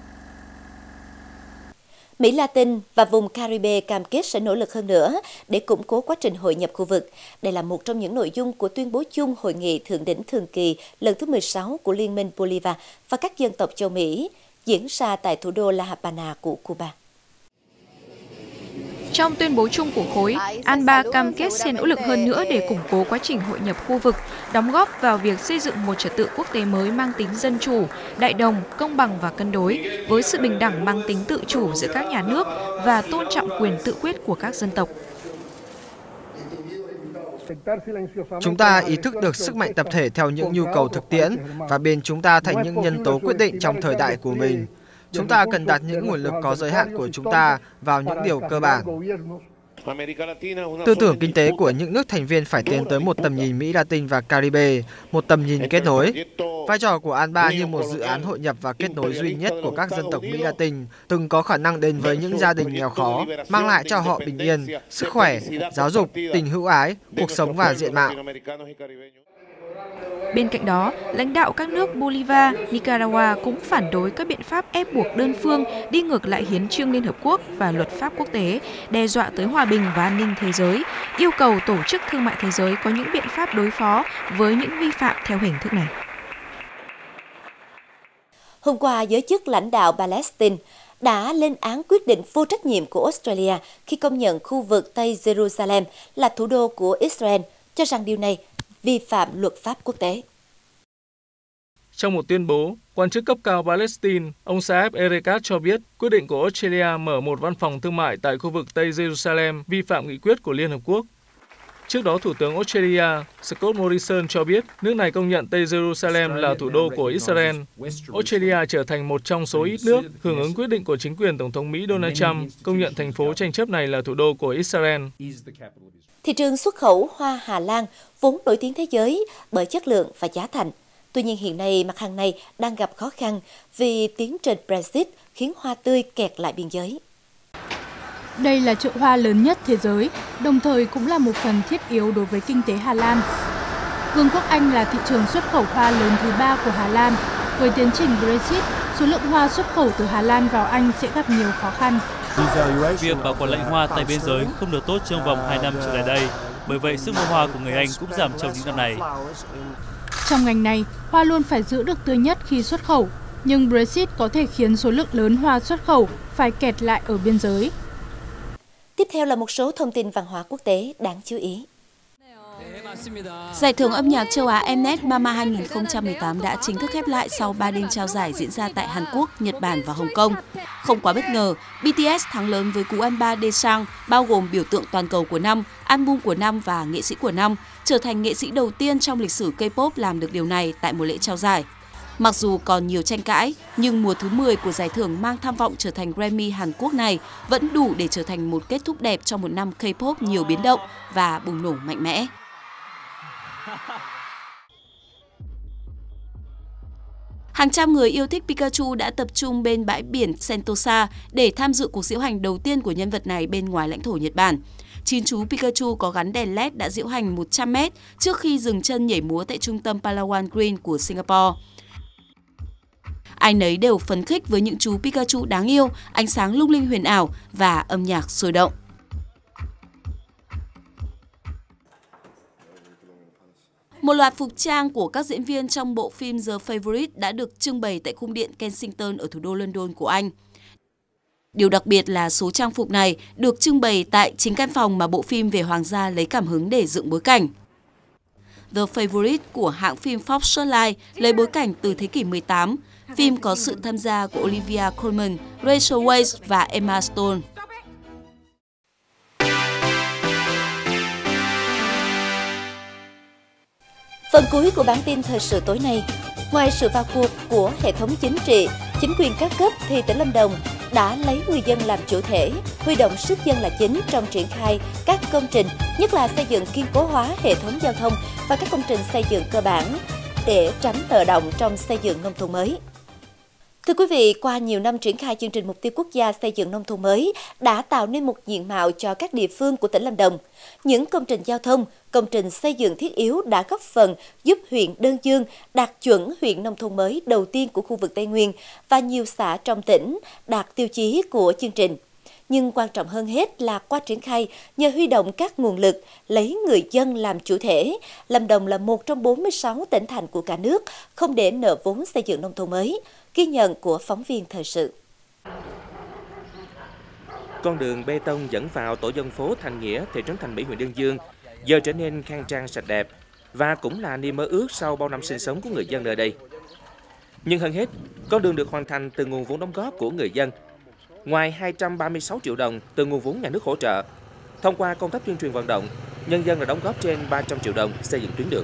Mỹ Latin và vùng Caribe cam kết sẽ nỗ lực hơn nữa để củng cố quá trình hội nhập khu vực. Đây là một trong những nội dung của tuyên bố chung Hội nghị Thượng đỉnh thường kỳ lần thứ mười sáu của Liên minh Bolivar và các dân tộc châu Mỹ, diễn ra tại thủ đô La Habana của Cuba. Trong tuyên bố chung của khối, a en bê a cam kết sẽ nỗ lực hơn nữa để củng cố quá trình hội nhập khu vực, đóng góp vào việc xây dựng một trật tự quốc tế mới mang tính dân chủ, đại đồng, công bằng và cân đối, với sự bình đẳng mang tính tự chủ giữa các nhà nước và tôn trọng quyền tự quyết của các dân tộc. Chúng ta ý thức được sức mạnh tập thể theo những nhu cầu thực tiễn và biến chúng ta thành những nhân tố quyết định trong thời đại của mình. Chúng ta cần đặt những nguồn lực có giới hạn của chúng ta vào những điều cơ bản. Tư tưởng kinh tế của những nước thành viên phải tiến tới một tầm nhìn Mỹ Latin và Caribe, một tầm nhìn kết nối. Vai trò của a en bê a như một dự án hội nhập và kết nối duy nhất của các dân tộc Mỹ Latin, từng có khả năng đến với những gia đình nghèo khó, mang lại cho họ bình yên, sức khỏe, giáo dục, tình hữu ái, cuộc sống và diện mạo. Bên cạnh đó, lãnh đạo các nước Bolivar, Nicaragua cũng phản đối các biện pháp ép buộc đơn phương đi ngược lại hiến chương Liên Hợp Quốc và luật pháp quốc tế, đe dọa tới hòa bình và an ninh thế giới, yêu cầu Tổ chức Thương mại Thế giới có những biện pháp đối phó với những vi phạm theo hình thức này. Hôm qua, giới chức lãnh đạo Palestine đã lên án quyết định vô trách nhiệm của Australia khi công nhận khu vực Tây Jerusalem là thủ đô của Israel, cho rằng điều này vi phạm luật pháp quốc tế. Trong một tuyên bố, quan chức cấp cao Palestine, ông Saeb Erekat cho biết quyết định của Australia mở một văn phòng thương mại tại khu vực Tây Jerusalem vi phạm nghị quyết của Liên Hợp Quốc. Trước đó, Thủ tướng Australia Scott Morrison cho biết nước này công nhận Tây Jerusalem là thủ đô của Israel. Australia trở thành một trong số ít nước hưởng ứng quyết định của chính quyền Tổng thống Mỹ Donald Trump công nhận thành phố tranh chấp này là thủ đô của Israel. Thị trường xuất khẩu hoa Hà Lan vốn nổi tiếng thế giới bởi chất lượng và giá thành. Tuy nhiên hiện nay mặt hàng này đang gặp khó khăn vì tiến trình Brexit khiến hoa tươi kẹt lại biên giới. Đây là chợ hoa lớn nhất thế giới, đồng thời cũng là một phần thiết yếu đối với kinh tế Hà Lan. Vương quốc Anh là thị trường xuất khẩu hoa lớn thứ ba của Hà Lan. Với tiến trình Brexit, số lượng hoa xuất khẩu từ Hà Lan vào Anh sẽ gặp nhiều khó khăn. Việc bảo quản lạnh hoa tại biên giới không được tốt trong vòng hai năm trở lại đây, bởi vậy sức mua hoa của người Anh cũng giảm trong những năm này. Trong ngành này, hoa luôn phải giữ được tươi nhất khi xuất khẩu, nhưng Brexit có thể khiến số lượng lớn hoa xuất khẩu phải kẹt lại ở biên giới. Tiếp theo là một số thông tin văn hóa quốc tế đáng chú ý. Giải thưởng âm nhạc châu Á Mnet Mama hai nghìn không trăm mười tám đã chính thức khép lại sau ba đêm trao giải diễn ra tại Hàn Quốc, Nhật Bản và Hồng Kông. Không quá bất ngờ, bê tê ét thắng lớn với cú ăn ba Daesang, bao gồm biểu tượng toàn cầu của năm, album của năm và nghệ sĩ của năm, trở thành nghệ sĩ đầu tiên trong lịch sử K-pop làm được điều này tại một lễ trao giải. Mặc dù còn nhiều tranh cãi, nhưng mùa thứ mười của giải thưởng mang tham vọng trở thành Grammy Hàn Quốc này vẫn đủ để trở thành một kết thúc đẹp trong một năm K-pop nhiều biến động và bùng nổ mạnh mẽ. Hàng trăm người yêu thích Pikachu đã tập trung bên bãi biển Sentosa để tham dự cuộc diễu hành đầu tiên của nhân vật này bên ngoài lãnh thổ Nhật Bản. Chín chú Pikachu có gắn đèn led đã diễu hành một trăm mét trước khi dừng chân nhảy múa tại trung tâm Palawan Green của Singapore. Ai nấy đều phấn khích với những chú Pikachu đáng yêu, ánh sáng lung linh huyền ảo và âm nhạc sôi động. Một loạt phục trang của các diễn viên trong bộ phim The Favourite đã được trưng bày tại cung điện Kensington ở thủ đô London của Anh. Điều đặc biệt là số trang phục này được trưng bày tại chính căn phòng mà bộ phim về hoàng gia lấy cảm hứng để dựng bối cảnh. The Favourite của hãng phim Fox Searchlight lấy bối cảnh từ thế kỷ mười tám. Phim có sự tham gia của Olivia Colman, Rachel Weisz và Emma Stone. Phần cuối của bản tin thời sự tối nay, ngoài sự vào cuộc của hệ thống chính trị, chính quyền các cấp thì tỉnh Lâm Đồng đã lấy người dân làm chủ thể, huy động sức dân là chính trong triển khai các công trình, nhất là xây dựng kiên cố hóa hệ thống giao thông và các công trình xây dựng cơ bản để tránh nợ động trong xây dựng nông thôn mới. Thưa quý vị, qua nhiều năm triển khai chương trình mục tiêu quốc gia xây dựng nông thôn mới đã tạo nên một diện mạo cho các địa phương của tỉnh Lâm Đồng. Những công trình giao thông, công trình xây dựng thiết yếu đã góp phần giúp huyện Đơn Dương đạt chuẩn huyện nông thôn mới đầu tiên của khu vực Tây Nguyên và nhiều xã trong tỉnh đạt tiêu chí của chương trình. Nhưng quan trọng hơn hết là qua triển khai, nhờ huy động các nguồn lực, lấy người dân làm chủ thể, Lâm Đồng là một trong bốn mươi sáu tỉnh thành của cả nước không để nợ vốn xây dựng nông thôn mới. Ghi nhận của phóng viên thời sự. Con đường bê tông dẫn vào tổ dân phố Thành Nghĩa, thị trấn Thành Mỹ, huyện Đơn Dương giờ trở nên khang trang sạch đẹp và cũng là niềm mơ ước sau bao năm sinh sống của người dân nơi đây. Nhưng hơn hết, con đường được hoàn thành từ nguồn vốn đóng góp của người dân. Ngoài hai trăm ba mươi sáu triệu đồng từ nguồn vốn nhà nước hỗ trợ, thông qua công tác tuyên truyền vận động, nhân dân đã đóng góp trên ba trăm triệu đồng xây dựng tuyến đường.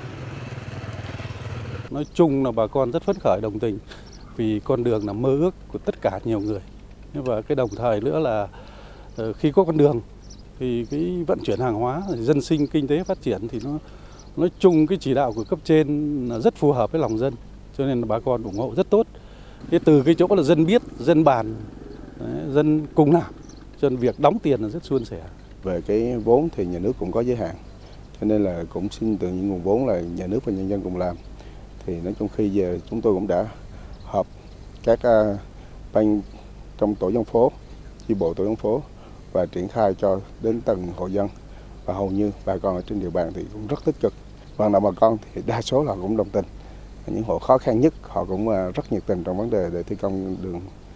Nói chung là bà con rất phấn khởi đồng tình vì con đường là mơ ước của tất cả nhiều người. Và cái đồng thời nữa là khi có con đường thì cái vận chuyển hàng hóa, dân sinh, kinh tế phát triển thì nó nói chung cái chỉ đạo của cấp trên là rất phù hợp với lòng dân, cho nên là bà con ủng hộ rất tốt. Thế từ cái chỗ là dân biết, dân bàn, dân cùng làm, cho nên việc đóng tiền là rất suôn sẻ. Về cái vốn thì nhà nước cũng có giới hạn, cho nên là cũng xin từ những nguồn vốn là nhà nước và nhân dân cùng làm. Thì nói chung khi giờ chúng tôi cũng đã họp các uh, ban trong tổ dân phố, chi bộ tổ dân phố và triển khai cho đến từng hộ dân, và hầu như bà con ở trên địa bàn thì cũng rất tích cực. Vận động bà con thì đa số là cũng đồng tình. Những hộ khó khăn nhất họ cũng uh, rất nhiệt tình trong vấn đề để thi công đường.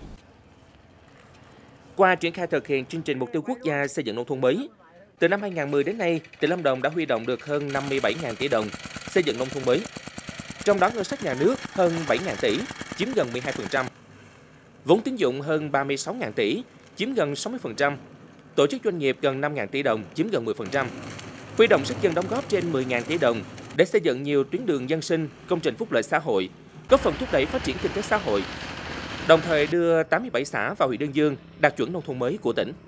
Qua triển khai thực hiện chương trình mục tiêu quốc gia xây dựng nông thôn mới, từ năm hai nghìn không trăm mười đến nay, tỉnh Lâm Đồng đã huy động được hơn năm mươi bảy nghìn tỷ đồng xây dựng nông thôn mới. Trong đó ngân sách nhà nước hơn bảy nghìn tỷ, chiếm gần mười hai phần trăm. Vốn tín dụng hơn ba mươi sáu nghìn tỷ, chiếm gần sáu mươi phần trăm. Tổ chức doanh nghiệp gần năm nghìn tỷ đồng, chiếm gần mười phần trăm. huy động sức dân đóng góp trên mười nghìn tỷ đồng để xây dựng nhiều tuyến đường dân sinh, công trình phúc lợi xã hội, góp phần thúc đẩy phát triển kinh tế xã hội, đồng thời đưa tám mươi bảy xã và huyện Đơn Dương đạt chuẩn nông thôn mới của tỉnh.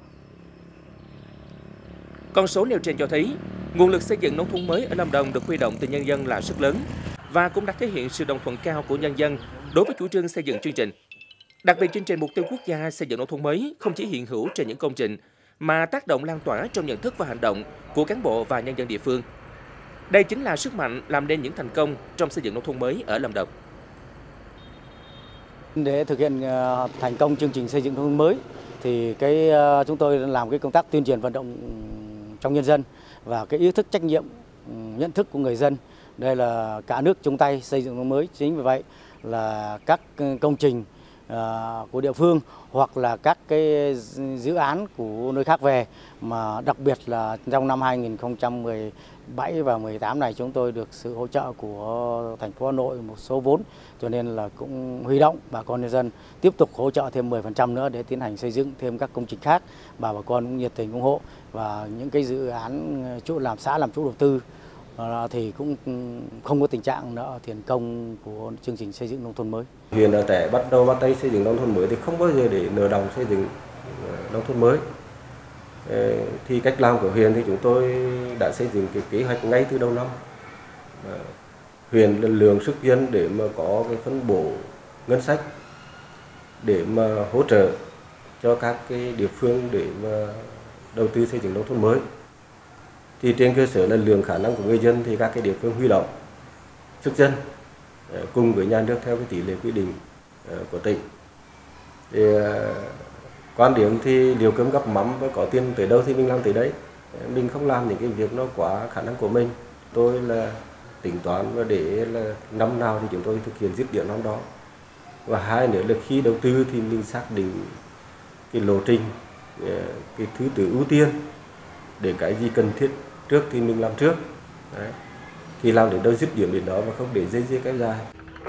Con số nêu trên cho thấy, nguồn lực xây dựng nông thôn mới ở Lâm Đồng được huy động từ nhân dân là rất lớn và cũng đã thể hiện sự đồng thuận cao của nhân dân đối với chủ trương xây dựng chương trình. Đặc biệt, chương trình mục tiêu quốc gia xây dựng nông thôn mới không chỉ hiện hữu trên những công trình mà tác động lan tỏa trong nhận thức và hành động của cán bộ và nhân dân địa phương. Đây chính là sức mạnh làm nên những thành công trong xây dựng nông thôn mới ở Lâm Đồng. Để thực hiện thành công chương trình xây dựng nông thôn mới thì cái chúng tôi làm cái công tác tuyên truyền vận động trong nhân dân và cái ý thức trách nhiệm, nhận thức của người dân. Đây là cả nước chung tay xây dựng nông thôn mới. Chính vì vậy là các công trình của địa phương hoặc là các cái dự án của nơi khác về, mà đặc biệt là trong năm hai nghìn không trăm mười bảy và mười tám này chúng tôi được sự hỗ trợ của thành phố Hà Nội một số vốn, cho nên là cũng huy động bà con nhân dân tiếp tục hỗ trợ thêm mười phần trăm nữa để tiến hành xây dựng thêm các công trình khác, và bà con cũng nhiệt tình ủng hộ. Và những cái dự án chủ làm xã làm chủ đầu tư thì cũng không có tình trạng nợ tiền công của chương trình xây dựng nông thôn mới. Huyện ở Trẻ bắt đầu bắt tay xây dựng nông thôn mới thì không bao giờ để nợ đồng xây dựng nông thôn mới. Thì cách làm của huyện thì chúng tôi đã xây dựng cái kế hoạch ngay từ đầu năm. Huyện lượng sức dân để mà có cái phân bổ ngân sách để mà hỗ trợ cho các cái địa phương để mà đầu tư xây dựng nông thôn mới. Thì trên cơ sở là lượng khả năng của người dân thì các cái địa phương huy động sức dân cùng với nhà nước theo cái tỷ lệ quy định của tỉnh. Thì quan điểm thì liều cơm gắp mắm, và có tiền tới đâu thì mình làm tới đấy. Mình không làm những cái việc nó quá khả năng của mình. Tôi là tính toán và để là năm nào thì chúng tôi thực hiện dứt điểm năm đó. Và hai nữa là khi đầu tư thì mình xác định cái lộ trình, cái thứ tự ưu tiên, để cái gì cần thiết trước thì mình làm trước. Đấy. Thì làm đến đâu dứt điểm đến đó và không để dây dưa kéo dài.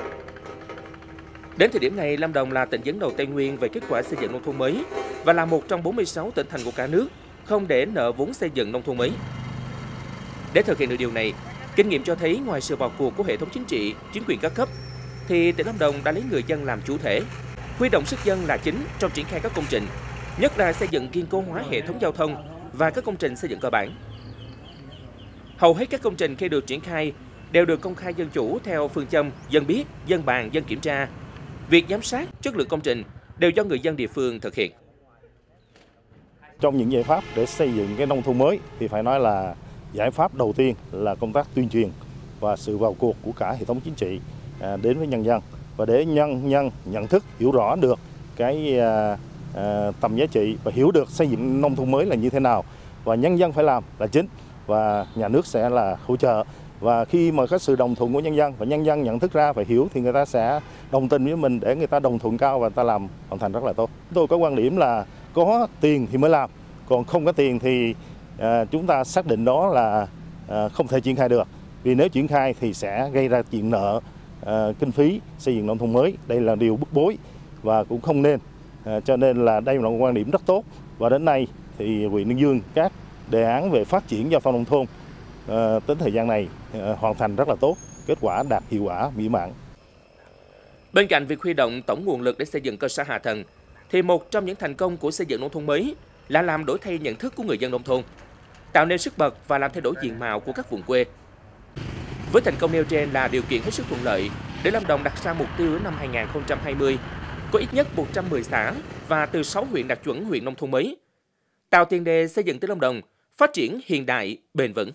Đến thời điểm này, Lâm Đồng là tỉnh dẫn đầu Tây Nguyên về kết quả xây dựng nông thôn mới và là một trong bốn mươi sáu tỉnh thành của cả nước không để nợ vốn xây dựng nông thôn mới. Để thực hiện được điều này, kinh nghiệm cho thấy ngoài sự vào cuộc của hệ thống chính trị, chính quyền các cấp, thì tỉnh Lâm Đồng đã lấy người dân làm chủ thể, huy động sức dân là chính trong triển khai các công trình, nhất là xây dựng kiên cố hóa hệ thống giao thông và các công trình xây dựng cơ bản. Hầu hết các công trình khi được triển khai đều được công khai dân chủ theo phương châm dân biết, dân bàn, dân kiểm tra. Việc giám sát chất lượng công trình đều do người dân địa phương thực hiện. Trong những giải pháp để xây dựng cái nông thôn mới thì phải nói là giải pháp đầu tiên là công tác tuyên truyền và sự vào cuộc của cả hệ thống chính trị đến với nhân dân, và để nhân dân nhận thức hiểu rõ được cái à, à, tầm giá trị và hiểu được xây dựng nông thôn mới là như thế nào, và nhân dân phải làm là chính và nhà nước sẽ là hỗ trợ. Và khi mà có sự đồng thuận của nhân dân và nhân dân nhận thức ra và hiểu thì người ta sẽ đồng tình với mình để người ta đồng thuận cao và người ta làm hoàn thành rất là tốt. Tôi có quan điểm là có tiền thì mới làm, còn không có tiền thì à, chúng ta xác định đó là à, không thể triển khai được. Vì nếu triển khai thì sẽ gây ra chuyện nợ à, kinh phí xây dựng nông thôn mới. Đây là điều bức bối và cũng không nên. À, cho nên là đây là một quan điểm rất tốt. Và đến nay thì huyện Đơn Dương các đề án về phát triển giao thông nông thôn à, đến thời gian này à, hoàn thành rất là tốt, kết quả đạt hiệu quả mỹ mãn. Bên cạnh việc huy động tổng nguồn lực để xây dựng cơ sở hạ tầng, thì một trong những thành công của xây dựng nông thôn mới là làm đổi thay nhận thức của người dân nông thôn, tạo nên sức bật và làm thay đổi diện mạo của các vùng quê. Với thành công nêu trên là điều kiện hết sức thuận lợi để Lâm Đồng đặt ra mục tiêu đến năm hai nghìn không trăm hai mươi có ít nhất một trăm mười xã và từ sáu huyện đạt chuẩn huyện nông thôn mới, tạo tiền đề xây dựng tỉnh Lâm Đồng phát triển hiện đại, bền vững.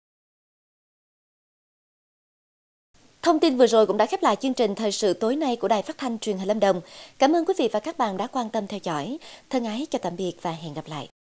Thông tin vừa rồi cũng đã khép lại chương trình thời sự tối nay của Đài Phát thanh Truyền hình Lâm Đồng. Cảm ơn quý vị và các bạn đã quan tâm theo dõi. Thân ái chào tạm biệt và hẹn gặp lại.